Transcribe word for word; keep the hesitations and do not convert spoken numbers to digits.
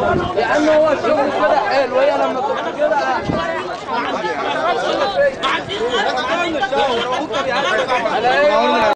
يا عم هو الشغل كده حلو، هي لما تبقى